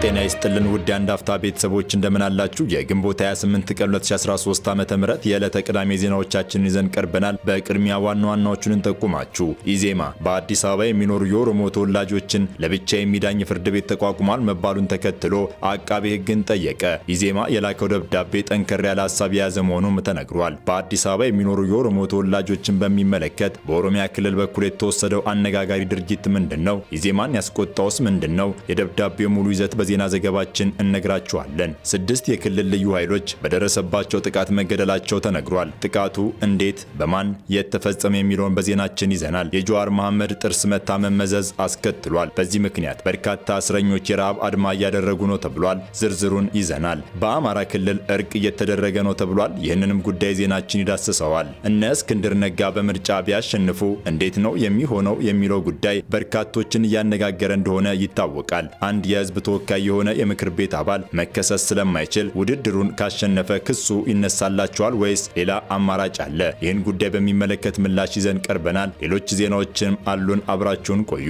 ጤና ይስጥልን ውድ አንድ አፍታ ቤተሰቦች እንደምን አላችሁ? የግንቦት 28 ቀን 2013 ዓ.ም የዕለተ ቅዳሜ ዜናዎቻችንን ይዘን ቀርበናል። በቅድሚያ ዋና ዋናዎቹን እንጠቁማችሁ። ኢዜማ በአዲስ አበባ የሚኖሩ የኦሮሞ ተወላጆችን ለብቻ የሚዳኝ ፍርድ ቤት ተቋቁሟል መባሉን ተከትሎ አቃቤ ሕግን ጠየቀ። ኢዜማ የላከው ደብዳቤ ጠንከር ያለ ሐሳብ የያዘ መሆኑም ተነግሯል። በአዲስ አበባ የሚኖሩ የኦሮሞ ተወላጆችን በሚመለከት በኦሮሚያ ክልል በኩል የተወሰደው አነጋጋሪ ድርጊት ምንድነው? ኢዜማን ያስቆጣውስ ምንድነው? የደብዳቤው ሙሉ ይዘት ዜና ዘገባችን እነግራችኋለን። 6 የክልል ልዩ ኃይሎች በደረሰባቸው ጥቃት መገደላቸው ተነግሯል። ጥቃቱ እንዴት በማን የተፈጸመ የሚለውን በዜናችን ይዘናል። የጀዋር መሐመድ ጥርስ መታመም መዘዝ አስከትሏል። በዚህ ምክንያት በርካታ እስረኞች የረሃብ አድማ እያደረጉ ነው ተብሏል። ዝርዝሩን ይዘናል። በአማራ ክልል እርቅ እየተደረገ ነው ተብሏል። ይህንንም ጉዳይ ዜናችን ይዳስሰዋል። እነ እስክንድር ነጋ በምርጫ ቢያሸንፉ እንዴት ነው የሚሆነው የሚለው ጉዳይ በርካቶችን እያነጋገረ እንደሆነ ይታወቃል። አንድ የህዝብ ተወካይ የሆነ የምክር ቤት አባል መከሰስ ስለማይችል ውድድሩን ካሸነፈ ክሱ ይነሳላቸዋል ወይስ ሌላ አማራጭ አለ? ይህን ጉዳይ በሚመለከት ምላሽ ይዘን ቀርበናል። ሌሎች ዜናዎችም አሉን። አብራችሁን ቆዩ።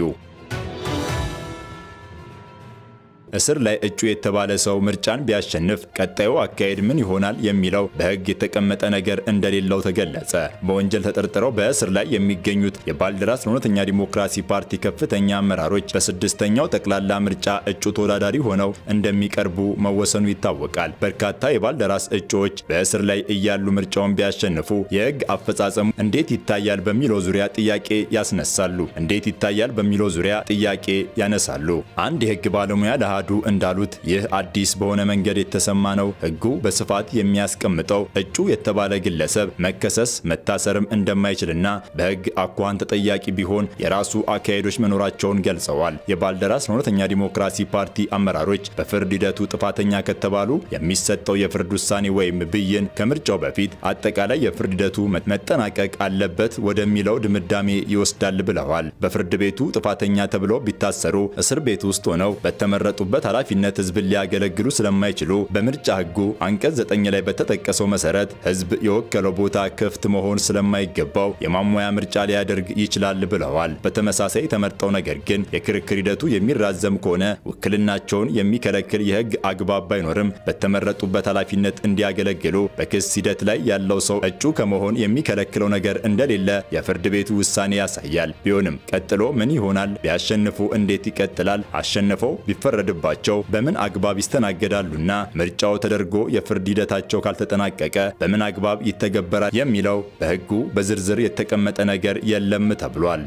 እስር ላይ እጩ የተባለ ሰው ምርጫን ቢያሸንፍ ቀጣዩ አካሄድ ምን ይሆናል የሚለው በህግ የተቀመጠ ነገር እንደሌለው ተገለጸ። በወንጀል ተጠርጥረው በእስር ላይ የሚገኙት የባልደራስ ለእውነተኛ ዲሞክራሲ ፓርቲ ከፍተኛ አመራሮች በስድስተኛው ጠቅላላ ምርጫ እጩ ተወዳዳሪ ሆነው እንደሚቀርቡ መወሰኑ ይታወቃል። በርካታ የባልደራስ እጩዎች በእስር ላይ እያሉ ምርጫውን ቢያሸንፉ የህግ አፈጻጸሙ እንዴት ይታያል በሚለው ዙሪያ ጥያቄ ያስነሳሉ። እንዴት ይታያል በሚለው ዙሪያ ጥያቄ ያነሳሉ። አንድ የህግ ባለሙያ እንዳሉት ይህ አዲስ በሆነ መንገድ የተሰማ ነው። ህጉ በስፋት የሚያስቀምጠው እጩ የተባለ ግለሰብ መከሰስ መታሰርም እንደማይችልና በህግ አኳኋን ተጠያቂ ቢሆን የራሱ አካሄዶች መኖራቸውን ገልጸዋል። የባልደራስ ለእውነተኛ ዲሞክራሲ ፓርቲ አመራሮች በፍርድ ሂደቱ ጥፋተኛ ከተባሉ የሚሰጠው የፍርድ ውሳኔ ወይም ብይን ከምርጫው በፊት አጠቃላይ የፍርድ ሂደቱ መጠናቀቅ አለበት ወደሚለው ድምዳሜ ይወስዳል ብለዋል። በፍርድ ቤቱ ጥፋተኛ ተብለው ቢታሰሩ እስር ቤት ውስጥ ሆነው በተመረጡበት ኃላፊነት ህዝብን ሊያገለግሉ ስለማይችሉ በምርጫ ህጉ አንቀጽ 9 ላይ በተጠቀሰው መሰረት ህዝብ የወከለው ቦታ ክፍት መሆን ስለማይገባው የማሟያ ምርጫ ሊያደርግ ይችላል ብለዋል። በተመሳሳይ ተመርጠው ነገር ግን የክርክር ሂደቱ የሚራዘም ከሆነ ውክልናቸውን የሚከለክል የህግ አግባብ ባይኖርም በተመረጡበት ኃላፊነት እንዲያገለግሉ በክስ ሂደት ላይ ያለው ሰው እጩ ከመሆን የሚከለክለው ነገር እንደሌለ የፍርድ ቤቱ ውሳኔ ያሳያል። ቢሆንም ቀጥሎ ምን ይሆናል? ቢያሸንፉ እንዴት ይቀጥላል? አሸንፈው ቢፈረድባቸው በምን አግባብ ይስተናገዳሉና ምርጫው ተደርጎ የፍርድ ሂደታቸው ካልተጠናቀቀ በምን አግባብ ይተገበራል የሚለው በህጉ በዝርዝር የተቀመጠ ነገር የለም ተብሏል።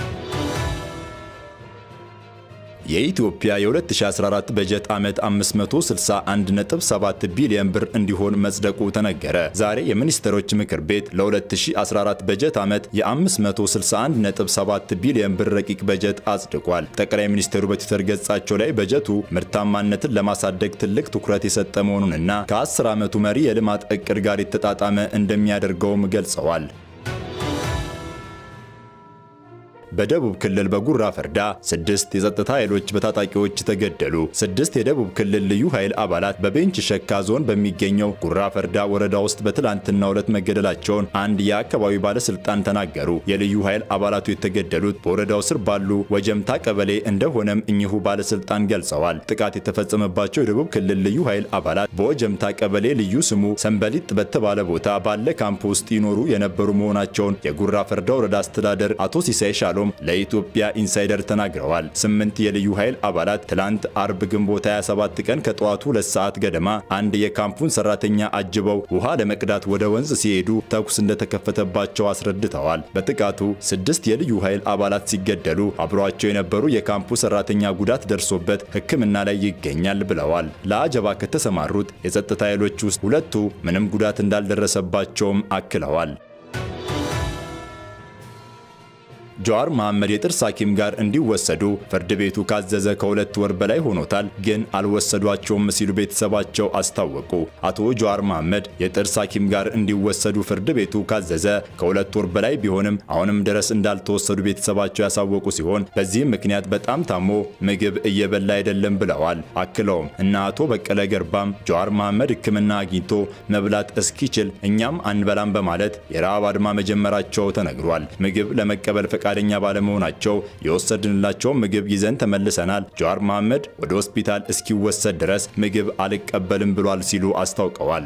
የኢትዮጵያ የ2014 በጀት ዓመት 561.7 ቢሊዮን ብር እንዲሆን መጽደቁ ተነገረ። ዛሬ የሚኒስትሮች ምክር ቤት ለ2014 በጀት ዓመት የ561.7 ቢሊዮን ብር ረቂቅ በጀት አጽድቋል። ጠቅላይ ሚኒስትሩ በትዊተር ገጻቸው ላይ በጀቱ ምርታማነትን ለማሳደግ ትልቅ ትኩረት የሰጠ መሆኑንና ከ10 ዓመቱ መሪ የልማት እቅድ ጋር የተጣጣመ እንደሚያደርገውም ገልጸዋል። በደቡብ ክልል በጉራ ፈርዳ 6 የጸጥታ ኃይሎች በታጣቂዎች ተገደሉ። 6 የደቡብ ክልል ልዩ ኃይል አባላት በቤንች ሸካ ዞን በሚገኘው ጉራ ፈርዳ ወረዳ ውስጥ በትላንትናው ዕለት መገደላቸውን አንድ የአካባቢው ባለስልጣን ተናገሩ። የልዩ ኃይል አባላቱ የተገደሉት በወረዳው ስር ባሉ ወጀምታ ቀበሌ እንደሆነም እኚሁ ባለስልጣን ገልጸዋል። ጥቃት የተፈጸመባቸው የደቡብ ክልል ልዩ ኃይል አባላት በወጀምታ ቀበሌ ልዩ ስሙ ሰንበሊጥ በተባለ ቦታ ባለ ካምፕ ውስጥ ይኖሩ የነበሩ መሆናቸውን የጉራ ፈርዳ ወረዳ አስተዳደር አቶ ሲሳይ ሻሎም ለኢትዮጵያ ኢንሳይደር ተናግረዋል። 8 የልዩ ኃይል አባላት ትላንት አርብ ግንቦት 27 ቀን ከጠዋቱ 2 ሰዓት ገደማ አንድ የካምፑን ሰራተኛ አጅበው ውሃ ለመቅዳት ወደ ወንዝ ሲሄዱ ተኩስ እንደተከፈተባቸው አስረድተዋል። በጥቃቱ 6 የልዩ ኃይል አባላት ሲገደሉ አብሯቸው የነበሩ የካምፑ ሰራተኛ ጉዳት ደርሶበት ሕክምና ላይ ይገኛል ብለዋል። ለአጀባ ከተሰማሩት የጸጥታ ኃይሎች ውስጥ 2ቱ ምንም ጉዳት እንዳልደረሰባቸውም አክለዋል። ጀዋር መሐመድ የጥርስ ሐኪም ጋር እንዲወሰዱ ፍርድ ቤቱ ካዘዘ ከ2 ወር በላይ ሆኖታል፣ ግን አልወሰዷቸውም ሲሉ ቤተሰባቸው አስታወቁ። አቶ ጀዋር መሐመድ የጥርስ ሐኪም ጋር እንዲወሰዱ ፍርድ ቤቱ ካዘዘ ከ2 ወር በላይ ቢሆንም አሁንም ድረስ እንዳልተወሰዱ ቤተሰባቸው ያሳወቁ ሲሆን በዚህም ምክንያት በጣም ታሞ ምግብ እየበላ አይደለም ብለዋል። አክለውም እና አቶ በቀለ ገርባም ጀዋር መሐመድ ሕክምና አግኝቶ መብላት እስኪችል እኛም አንበላም በማለት የረሃብ አድማ መጀመራቸው ተነግሯል። ምግብ ለመቀበል ፈቃደኛ ባለመሆናቸው የወሰድንላቸው ምግብ ይዘን ተመልሰናል። ጀዋር መሐመድ ወደ ሆስፒታል እስኪወሰድ ድረስ ምግብ አልቀበልም ብሏል ሲሉ አስታውቀዋል።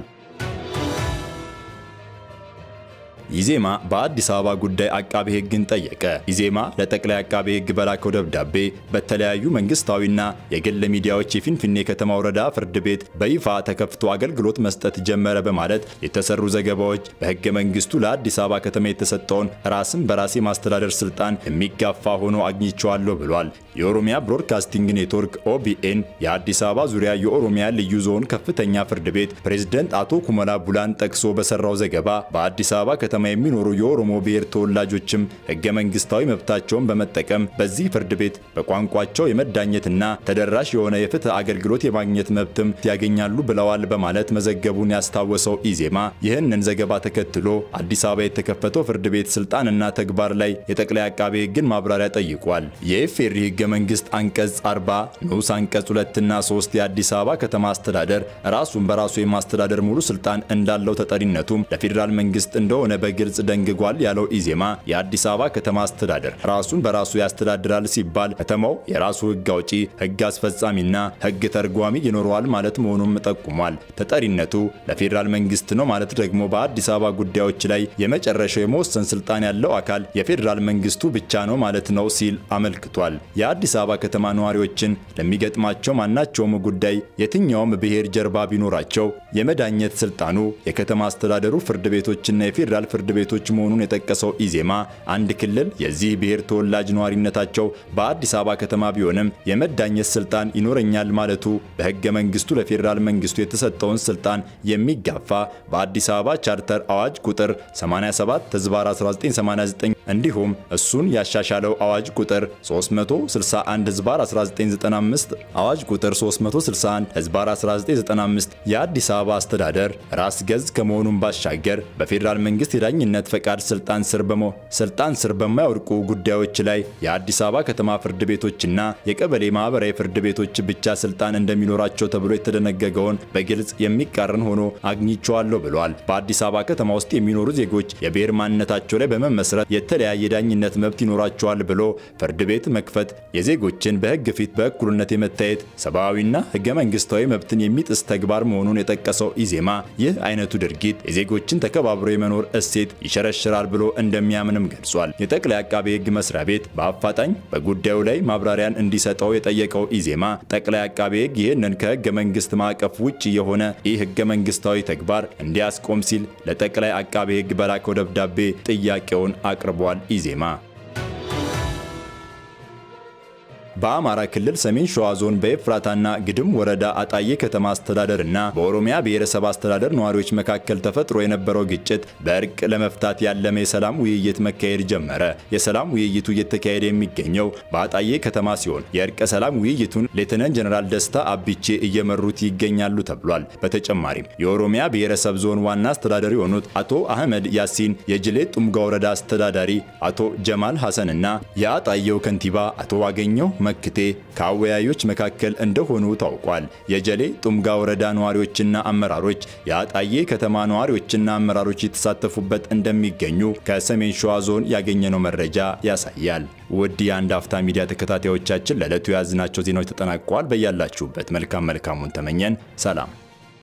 ኢዜማ በአዲስ አበባ ጉዳይ አቃቤ ሕግን ጠየቀ። ኢዜማ ለጠቅላይ አቃቤ ሕግ በላከው ደብዳቤ በተለያዩ መንግስታዊና የግል ሚዲያዎች የፊንፊኔ ከተማ ወረዳ ፍርድ ቤት በይፋ ተከፍቶ አገልግሎት መስጠት ጀመረ በማለት የተሰሩ ዘገባዎች በሕገ መንግስቱ ለአዲስ አበባ ከተማ የተሰጠውን ራስን በራስ የማስተዳደር ስልጣን የሚጋፋ ሆኖ አግኝቼዋለሁ ብሏል። የኦሮሚያ ብሮድካስቲንግ ኔትወርክ ኦቢኤን የአዲስ አበባ ዙሪያ የኦሮሚያ ልዩ ዞን ከፍተኛ ፍርድ ቤት ፕሬዝዳንት አቶ ኩመላ ቡላን ጠቅሶ በሰራው ዘገባ በአዲስ አበባ ከተማ የሚኖሩ የኦሮሞ ብሔር ተወላጆችም ሕገ መንግስታዊ መብታቸውን በመጠቀም በዚህ ፍርድ ቤት በቋንቋቸው የመዳኘትና ተደራሽ የሆነ የፍትህ አገልግሎት የማግኘት መብትም ያገኛሉ ብለዋል በማለት መዘገቡን ያስታወሰው ኢዜማ ይህንን ዘገባ ተከትሎ አዲስ አበባ የተከፈተው ፍርድ ቤት ስልጣንና ተግባር ላይ የጠቅላይ አቃቤ ሕግን ማብራሪያ ጠይቋል። የኢፌዴሪ ሕገ መንግስት አንቀጽ 40 ንዑስ አንቀጽ 2 እና 3 የአዲስ አበባ ከተማ አስተዳደር ራሱን በራሱ የማስተዳደር ሙሉ ስልጣን እንዳለው ተጠሪነቱም ለፌዴራል መንግስት እንደሆነ ግልጽ ደንግጓል ያለው ኢዜማ የአዲስ አበባ ከተማ አስተዳደር ራሱን በራሱ ያስተዳድራል ሲባል ከተማው የራሱ ሕግ አውጪ፣ ሕግ አስፈጻሚና ሕግ ተርጓሚ ይኖረዋል ማለት መሆኑን ጠቁሟል። ተጠሪነቱ ለፌዴራል መንግስት ነው ማለት ደግሞ በአዲስ አበባ ጉዳዮች ላይ የመጨረሻው የመወሰን ስልጣን ያለው አካል የፌዴራል መንግስቱ ብቻ ነው ማለት ነው ሲል አመልክቷል። የአዲስ አበባ ከተማ ነዋሪዎችን ለሚገጥማቸው ማናቸውም ጉዳይ የትኛውም ብሔር ጀርባ ቢኖራቸው የመዳኘት ስልጣኑ የከተማ አስተዳደሩ ፍርድ ቤቶችና የፌዴራል ፍርድ ቤቶች መሆኑን የጠቀሰው ኢዜማ አንድ ክልል የዚህ ብሔር ተወላጅ ነዋሪነታቸው በአዲስ አበባ ከተማ ቢሆንም የመዳኘት ስልጣን ይኖረኛል ማለቱ በሕገ መንግስቱ ለፌዴራል መንግስቱ የተሰጠውን ስልጣን የሚጋፋ በአዲስ አበባ ቻርተር አዋጅ ቁጥር 87/1989 እንዲሁም እሱን ያሻሻለው አዋጅ ቁጥር 361/1995 አዋጅ ቁጥር 361/1995 የአዲስ አበባ አስተዳደር ራስ ገዝ ከመሆኑን ባሻገር በፌዴራል መንግስት የዳኝነት ፈቃድ ስልጣን ስር በማይወድቁ ጉዳዮች ላይ የአዲስ አበባ ከተማ ፍርድ ቤቶችና የቀበሌ ማህበራዊ ፍርድ ቤቶች ብቻ ስልጣን እንደሚኖራቸው ተብሎ የተደነገገውን በግልጽ የሚቃረን ሆኖ አግኝቼዋለሁ ብሏል። በአዲስ አበባ ከተማ ውስጥ የሚኖሩ ዜጎች የብሔር ማንነታቸው ላይ በመመስረት የተለያየ ዳኝነት መብት ይኖራቸዋል ብሎ ፍርድ ቤት መክፈት የዜጎችን በሕግ ፊት በእኩልነት የመታየት ሰብአዊና ሕገ መንግስታዊ መብትን የሚጥስ ተግባር መሆኑን የጠቀሰው ኢዜማ ይህ አይነቱ ድርጊት የዜጎችን ተከባብሮ የመኖር እሴት ይሸረሽራል ብሎ እንደሚያምንም ገልጿል። የጠቅላይ አቃቤ ሕግ መስሪያ ቤት በአፋጣኝ በጉዳዩ ላይ ማብራሪያን እንዲሰጠው የጠየቀው ኢዜማ ጠቅላይ አቃቤ ሕግ ይህንን ከሕገ መንግስት ማዕቀፍ ውጭ የሆነ ሕገ መንግስታዊ ተግባር እንዲያስቆም ሲል ለጠቅላይ አቃቤ ሕግ በላከው ደብዳቤ ጥያቄውን አቅርቧል። ኢዜማ በአማራ ክልል ሰሜን ሸዋ ዞን በኤፍራታና ግድም ወረዳ አጣዬ ከተማ አስተዳደርና በኦሮሚያ ብሔረሰብ አስተዳደር ነዋሪዎች መካከል ተፈጥሮ የነበረው ግጭት በእርቅ ለመፍታት ያለመ የሰላም ውይይት መካሄድ ጀመረ። የሰላም ውይይቱ እየተካሄደ የሚገኘው በአጣዬ ከተማ ሲሆን የእርቀ ሰላም ውይይቱን ሌተናንት ጀነራል ደስታ አቢቼ እየመሩት ይገኛሉ ተብሏል። በተጨማሪም የኦሮሚያ ብሔረሰብ ዞን ዋና አስተዳዳሪ የሆኑት አቶ አህመድ ያሲን፣ የጅሌ ጡምጋ ወረዳ አስተዳዳሪ አቶ ጀማል ሐሰንና የአጣዬው ከንቲባ አቶ ዋገኘው መክቴ ከአወያዮች መካከል እንደሆኑ ታውቋል። የጀሌ ጡምጋ ወረዳ ነዋሪዎችና አመራሮች የአጣዬ ከተማ ነዋሪዎችና አመራሮች የተሳተፉበት እንደሚገኙ ከሰሜን ሸዋ ዞን ያገኘነው መረጃ ያሳያል። ውድ የአንድ አፍታ ሚዲያ ተከታታዮቻችን ለዕለቱ ያዝናቸው ዜናዎች ተጠናቀዋል። በያላችሁበት መልካሙን ተመኘን። ሰላም።